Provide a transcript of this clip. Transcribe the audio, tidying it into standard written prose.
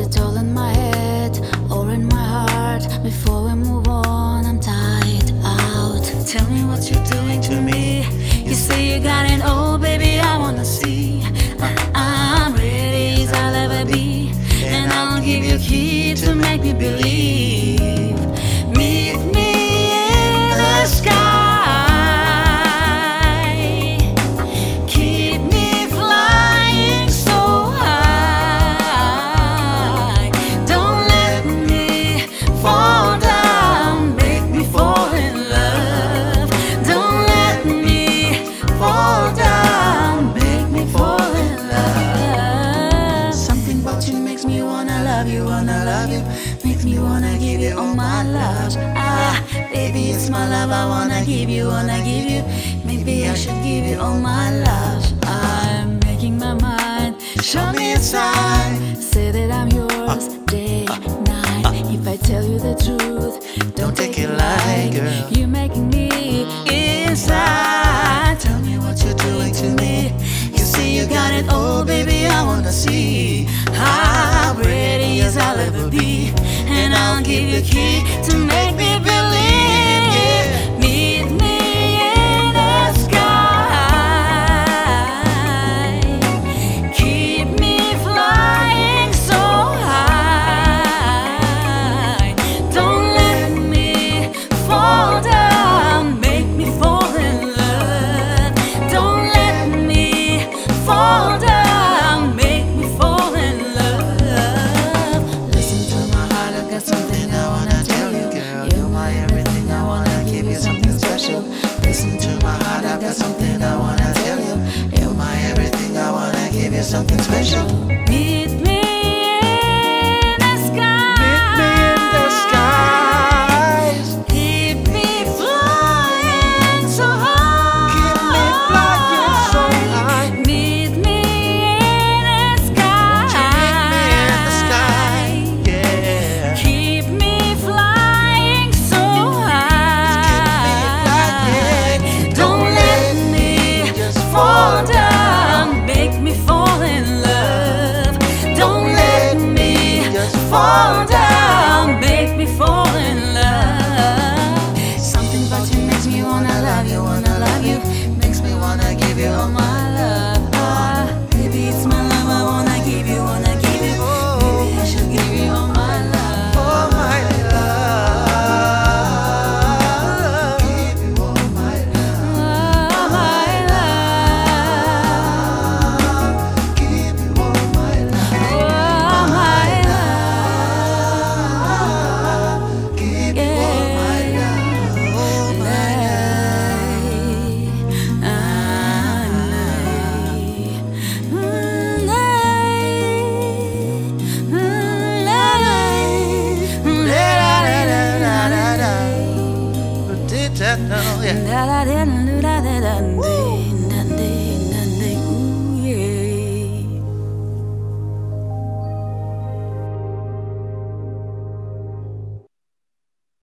it all in my head or in my heart? Before we move on, I'm tired out. Tell me what you're doing to me. You say you got it all, baby, I wanna see. I'm ready as I'll ever be, and I'll give you a key to make me believe. Meet me in the sky. Keep me flying so high. Don't let me fall down. Make me fall in love. Don't let me fall down. Make me fall in love. Something about you makes me wanna love you, wanna love you. Makes me wanna give you all my love. Baby, it's my love I wanna give you, wanna give you. Maybe I should give you all my love. I'm making my mind. Show me a sign. Say that I'm yours, day, night. If I tell you the truth, don't take it light, girl. You're making me inside. Tell me what you're doing to me. You see you got it all, baby, I wanna see. How ready as I'll ever be, and I'll give you a key to make me believe. Yeah. Meet me in the sky. Keep me flying so high. Don't let me fall down. Make me fall in love. Don't let me fall down. Make me fall in love. Listen to my heart, I've got something I wanna tell you. You're my everything, I wanna give you something special. Listen to my heart, I've got something I wanna tell you. You're my everything, I wanna give you something special. Meet me in the sky. Meet me in the skies. Keep me flying so high. Keep me flying so high. Meet me in the sky. Meet me in the sky. Yeah. Keep me flying so high. Don't let me fall down. Make me fall in love. Don't let me fall down. Make me fall in love. Something about you makes me wanna love you, wanna love you. Makes me wanna give you all my love. Baby, it's my love I wanna give you, wanna give you. Maybe I should give you all my love. Oh my love. Give you all my love. All my love. Give you all my love. All my love. Give you all my love. Oh my La la la la.